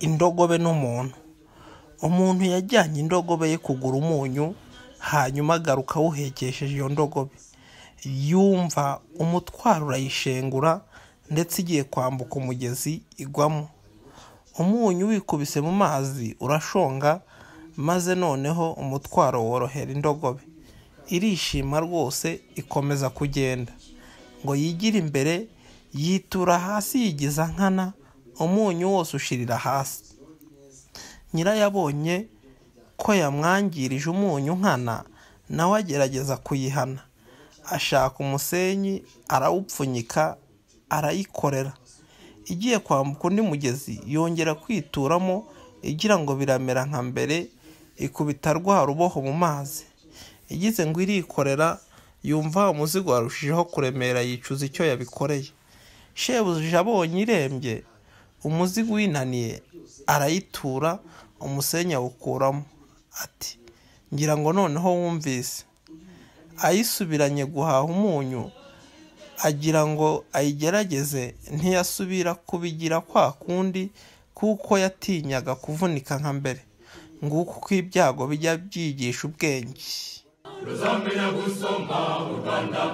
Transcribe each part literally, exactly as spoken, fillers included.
indogobe n'umuntu. Umuntu yajyanye indogobe ye kugura umunyu, hanyuma agaruka awuhekesheje iyo ndogobe. Yumva umutwaro urayishengura, ndetse igiye kwambuka umugezi igwamo. Umunyu wikubise mu mazi urashonga, maze noneho umutwaro worohera indogobe. Irishima rwose, ikomeza kugenda. Ngo yigire imbere, yitura hasi yigiza nkana, umunyu wose ushirira hasi. Nyirayo abonye ko yamwangirije umunyu nkana, nawe agerageza kuyihana. Ashaka umusenyi arawupfunyika, arayikorera. Igiye kwambuka undi mugezi yongera kwituramo, igira ngo biramera nka mbere, ikubita rwa ruboho mu mazi. Igize ngo irikorera, yumva umuzigo warushijeho kuremera, yicuza icyo yabikoreye. Shebuja abonye irembye, umuzigo winaniye, arayitura, umusenyi awukuramo. Ati, ngira ngo noneho wumvise. Ayisubiranye guhaha umunyu, agira ngo ayigerageze, ntiyasubira kubigira kwa kundi, kuko yatinyaga kuvunika nka mbere. Nguko uko ibyago bijya byigisha ubwenge. Ruzamenya gusoma mu Rwanda,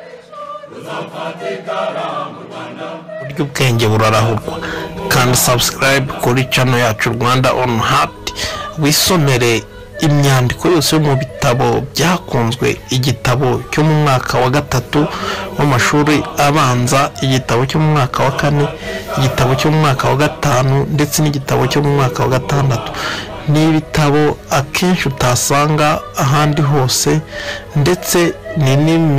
ruzafatikara mu Rwanda. Buryo ubwenge burarahurwa. Kandi subscribe kuri channel yacu Rwanda on Heart, wisomere imyandiko yose yo mu bitabo byakunzwe. Igitabo cyo mu mwaka wa gatatu w'amashuri abanza, igitabo cyo mu mwaka wa kane, igitabo cyo mu mwaka wa gatanu, ndetse n'igitabo cyo mu mwaka wa gatandatu. Ni ibitabo akenshi utasanga ahandi hose, ndetse ni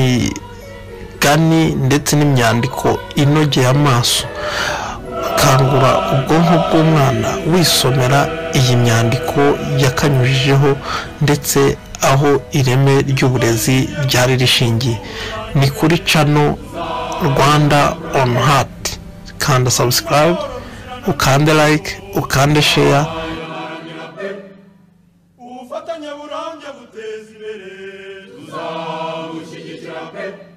n'imigani ndetse n'imyandiko inogeye amaso. Kangura ubwonko bw'umwana wisomera iyi myandiko yakanyujijeho, ndetse aho ireme ry'uburezi ryari rishingiye. Ni kuri channel Rwanda on Heart. Kanda subscribe, ukande like, ukande share. Ubufatanye burambye buteza imbere, tuzabushyigikira pe.